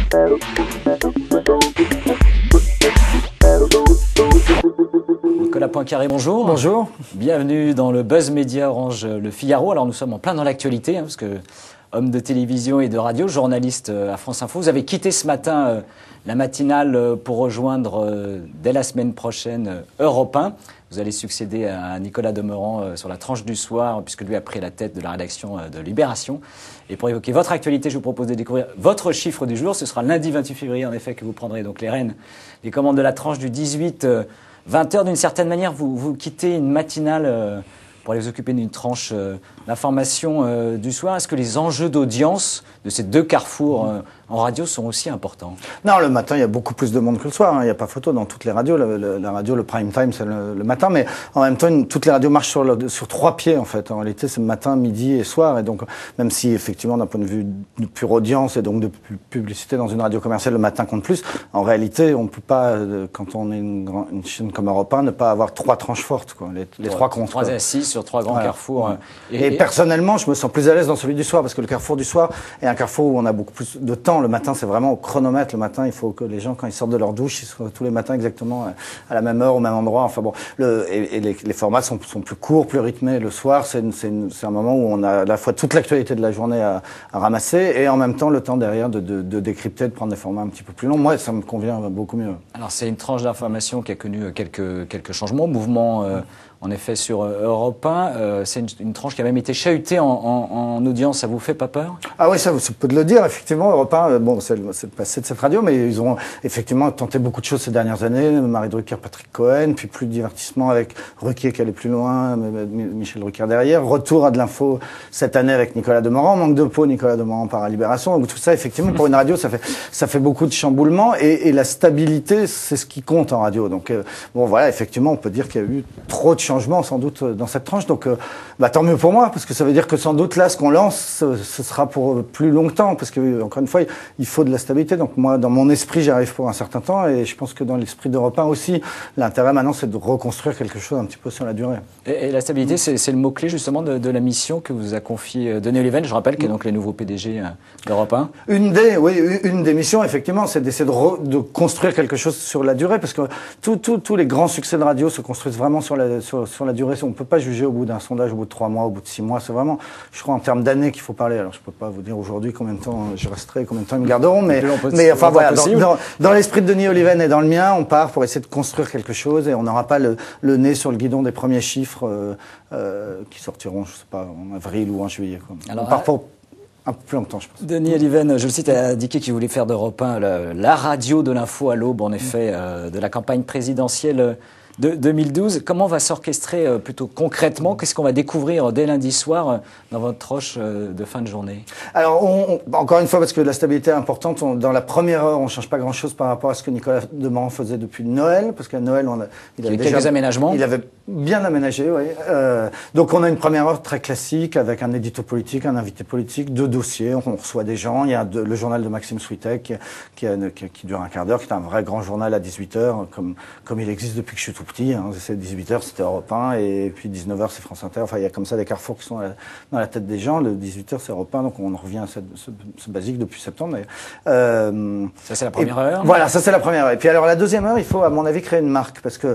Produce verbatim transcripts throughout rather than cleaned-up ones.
Nicolas Poincaré, bonjour. Bonjour. Bienvenue dans le Buzz Média Orange Le Figaro. Alors nous sommes en plein dans l'actualité, hein, parce que homme de télévision et de radio, journaliste à France Info, vous avez quitté ce matin euh, la matinale euh, pour rejoindre euh, dès la semaine prochaine euh, Europe un. Vous allez succéder à Nicolas Demorand euh, sur la tranche du soir, puisque lui a pris la tête de la rédaction euh, de Libération. Et pour évoquer votre actualité, je vous propose de découvrir votre chiffre du jour. Ce sera lundi vingt-huit février, en effet, que vous prendrez donc les rênes, les commandes de la tranche du dix-huit vingt heures. D'une certaine manière, vous, vous quittez une matinale euh, pour aller vous occuper d'une tranche euh, d'information euh, du soir. Est-ce que les enjeux d'audience de ces deux carrefours euh, en radio sont aussi importants? Non, le matin, il y a beaucoup plus de monde que le soir. Hein. Il n'y a pas photo dans toutes les radios. Le, le, la radio, le prime time, c'est le, le matin. Mais en même temps, une, toutes les radios marchent sur, le, sur trois pieds, en fait. En réalité, c'est matin, midi et soir. Et donc, même si, effectivement, d'un point de vue de pure audience et donc de publicité dans une radio commerciale, le matin compte plus, en réalité, on ne peut pas, quand on est une, une chaîne comme Europe un, ne pas avoir trois tranches fortes, quoi. Les, les trois comptes. Trois assises sur trois grands voilà. carrefours. Ouais. Et, et, et personnellement, je me sens plus à l'aise dans celui du soir, parce que le carrefour du soir est un carrefour où on a beaucoup plus de temps. Le matin, c'est vraiment au chronomètre. Le matin, il faut que les gens, quand ils sortent de leur douche, ils soient tous les matins exactement à la même heure, au même endroit. Enfin bon, le, et, et les, les formats sont, sont plus courts, plus rythmés. Le soir, c'est un moment où on a à la fois toute l'actualité de la journée à, à ramasser et en même temps le temps derrière de, de, de décrypter, de prendre des formats un petit peu plus longs. Moi, ça me convient beaucoup mieux. Alors, c'est une tranche d'information qui a connu quelques, quelques changements, mouvements euh, en effet sur euh, Europe un. Euh, c'est une, une tranche qui a même été chahutée en, en, en audience. Ça vous fait pas peur? Ah oui, ça, ça peut le dire. Effectivement, Europe un, bon, c'est le, le passé de cette radio, mais ils ont effectivement tenté beaucoup de choses ces dernières années. Marie Drucker, Patrick Cohen, puis plus de divertissement avec Ruquier qui allait plus loin, Michel Drucker derrière. Retour à de l'info cette année avec Nicolas Demorand. Manque de peau, Nicolas Demorand par Libération. Donc tout ça, effectivement, pour une radio, ça fait ça fait beaucoup de chamboulements et, et la stabilité, c'est ce qui compte en radio. Donc euh, bon, voilà, effectivement, on peut dire qu'il y a eu trop de changements sans doute dans cette tranche. Donc euh, bah, tant mieux pour moi, parce que ça veut dire que sans doute là, ce qu'on lance, ce, ce sera pour plus longtemps, parce que encore une fois, il faut de la stabilité. Donc moi, dans mon esprit, j'y arrive pour un certain temps, et je pense que dans l'esprit d'Europe un aussi, l'intérêt maintenant, c'est de reconstruire quelque chose un petit peu sur la durée. Et, et la stabilité, mmh. c'est le mot-clé justement de, de la mission que vous a confiée Denis Oliven, je rappelle, qui est donc le nouveau P D G d'Europe un. Une des, oui, une des missions, effectivement, c'est d'essayer de, de construire quelque chose sur la durée, parce que tous tout, tout les grands succès de radio se construisent vraiment sur la, sur, sur la durée. On ne peut pas juger au bout d'un sondage, au bout de trois mois, au bout de six mois. C'est vraiment, je crois, en termes d'années qu'il faut parler. Alors, je ne peux pas vous dire aujourd'hui combien de temps je resterai, combien de temps ils me garderont, mais, mais enfin voilà, dans, dans, dans l'esprit de Denis Oliven et dans le mien, on part pour essayer de construire quelque chose et on n'aura pas le, le nez sur le guidon des premiers chiffres euh, euh, qui sortiront, je ne sais pas, en avril ou en juillet. Quoi. Alors, on part pour un peu plus longtemps, je pense. Denis Oliven, je le cite, a indiqué qu'il voulait faire d'Europe un la, la radio de l'info à l'aube, en effet, euh, de la campagne présidentielle de deux mille douze. Comment va s'orchestrer euh, plutôt concrètement? Qu'est-ce qu'on va découvrir dès lundi soir euh, dans votre tranche euh, de fin de journée? Alors, on, on, encore une fois, parce que la stabilité est importante, on, dans la première heure, on ne change pas grand-chose par rapport à ce que Nicolas Demorand faisait depuis Noël, parce qu'à Noël, on a, il avait déjà quelques aménagements. Il avait bien aménagé, oui. Euh, donc, on a une première heure très classique avec un édito politique, un invité politique, deux dossiers. On, on reçoit des gens. Il y a de, le journal de Maxime Switek qui, qui, qui, qui dure un quart d'heure, qui est un vrai grand journal à dix-huit heures, comme, comme il existe depuis que je suis tout petit. Hein. C'est dix-huit heures, c'était Europe un, et puis dix-neuf heures, c'est France Inter. Enfin, il y a comme ça des carrefours qui sont dans la, dans la tête des gens. Le dix-huit heures, c'est Europe un, donc on en revient à cette, ce, ce basique depuis septembre. Mais, euh, ça, c'est la première et, heure. Voilà, ça, c'est la première heure. Et puis, alors, la deuxième heure, il faut, à mon avis, créer une marque, parce que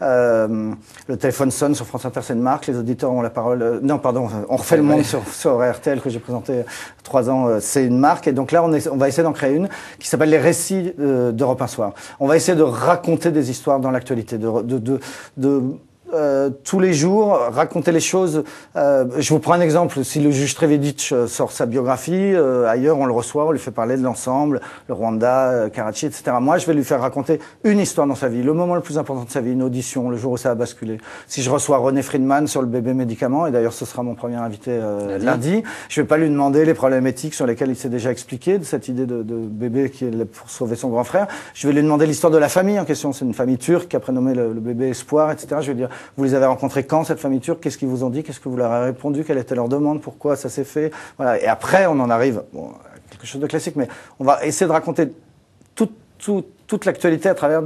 euh, le téléphone sonne sur France Inter, c'est une marque. Les auditeurs ont la parole. Euh, non, pardon, on refait le monde sur, sur R T L que j'ai présenté trois ans. Euh, c'est une marque, et donc là, on, est, on va essayer d'en créer une qui s'appelle les récits euh, d'Europe un soir. On va essayer de raconter des histoires dans l'actualité, de, de, de, de Euh, tous les jours, raconter les choses. Euh, je vous prends un exemple. Si le juge Trevedic sort sa biographie, euh, ailleurs on le reçoit, on lui fait parler de l'ensemble, le Rwanda, euh, Karachi, et cetera. Moi, je vais lui faire raconter une histoire dans sa vie, le moment le plus important de sa vie, une audition, le jour où ça a basculé. Si je reçois René Friedman sur le bébé médicament, et d'ailleurs ce sera mon premier invité euh, lundi. lundi, je vais pas lui demander les problèmes éthiques sur lesquels il s'est déjà expliqué, de cette idée de, de bébé qui est pour sauver son grand frère. Je vais lui demander l'histoire de la famille en question. C'est une famille turque qui a prénommé le, le bébé Espoir, et cetera. Je vais lui dire, vous les avez rencontrés quand, cette famille turque? Qu'est-ce qu'ils vous ont dit? Qu'est-ce que vous leur avez répondu? Quelle était leur demande? Pourquoi ça s'est fait? Voilà. Et après, on en arrive, bon, quelque chose de classique, mais on va essayer de raconter tout, tout, toute l'actualité à travers des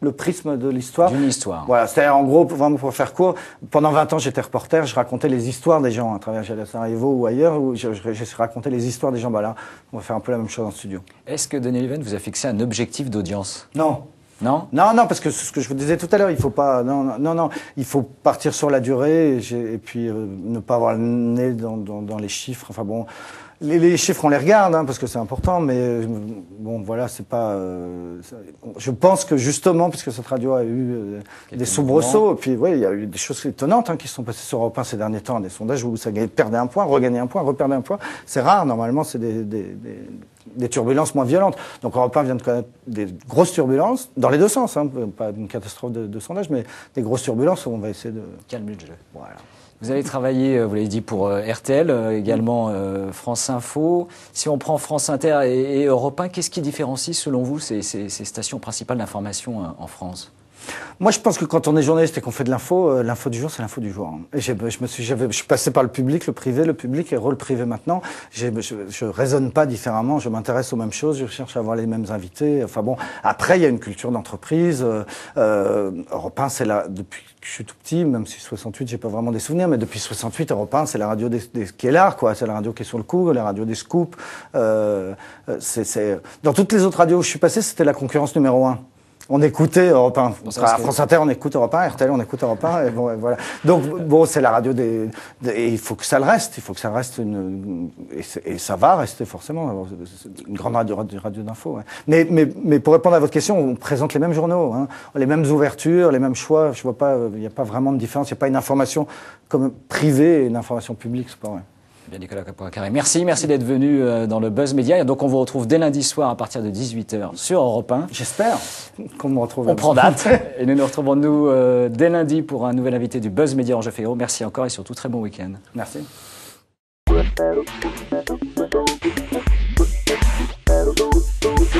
le prisme de l'histoire. D'une histoire. Voilà, c'est-à-dire en gros, vraiment pour faire court, pendant vingt ans j'étais reporter, je racontais les histoires des gens à travers Sarajevo ou ailleurs, où je, je, je racontais les histoires des gens. Bah là, on va faire un peu la même chose en studio. Est-ce que Daniel Leven vous a fixé un objectif d'audience? Non. Non, non, non, parce que ce que je vous disais tout à l'heure, il faut pas, non, non, non, il faut partir sur la durée et, et puis euh, ne pas avoir le nez dans, dans, dans les chiffres. Enfin bon, les, les chiffres on les regarde hein, parce que c'est important, mais euh, bon voilà, c'est pas. Euh, je pense que justement, puisque cette radio a eu euh, des soubresauts, et puis oui, il y a eu des choses étonnantes hein, qui se sont passées sur Europe un ces derniers temps, des sondages où ça perdait un point, regagnait un point, reperdait un point. C'est rare, normalement, c'est des, des, des des turbulences moins violentes. Donc Europe un vient de connaître des grosses turbulences, dans les deux sens, hein, pas une catastrophe de, de sondage, mais des grosses turbulences où on va essayer de calmer le jeu. Voilà. Vous avez travaillé, vous l'avez dit, pour R T L, également euh, France Info. Si on prend France Inter et, et Europe un, qu'est-ce qui différencie, selon vous, ces, ces, ces stations principales d'information en France ? Moi, je pense que quand on est journaliste et qu'on fait de l'info, euh, l'info du jour, c'est l'info du jour. Hein. Et j'ai, je me suis, j'avais, je suis passé par le public, le privé, le public et rôle privé maintenant. J'ai, je, je raisonne pas différemment. Je m'intéresse aux mêmes choses. Je cherche à avoir les mêmes invités. Enfin bon. Après, il y a une culture d'entreprise. Euh, euh, Europe un, c'est là depuis que je suis tout petit, même si soixante-huit, j'ai pas vraiment des souvenirs, mais depuis soixante-huit, Europe un, c'est la radio des, des, qui est là, quoi. C'est la radio qui est sur le coup, la radio des scoops. Euh, c'est, c'est, dans toutes les autres radios où je suis passé, c'était la concurrence numéro un. On écoutait Europe un. Bon, à France Inter, on écoute Europe un, R T L, on écoute Europe un, et bon, et voilà. Donc, bon, c'est la radio des, des, et il faut que ça le reste, il faut que ça reste une, et, et ça va rester forcément, une grande radio, radio, radio d'info, ouais. Mais, mais, mais pour répondre à votre question, on présente les mêmes journaux, hein, les mêmes ouvertures, les mêmes choix, je vois pas, il n'y a pas vraiment de différence, il n'y a pas une information comme privée et une information publique, c'est pas vrai. Bien, Nicolas Caporal-Carré. Merci, merci d'être venu dans le Buzz Média. Et donc, on vous retrouve dès lundi soir à partir de dix-huit heures sur Europe un. J'espère qu'on me retrouve. On prend date. Et nous nous retrouvons, nous, euh, dès lundi pour un nouvel invité du Buzz Média Angers Figaro. Merci encore et surtout, très bon week-end. Merci. Thank you.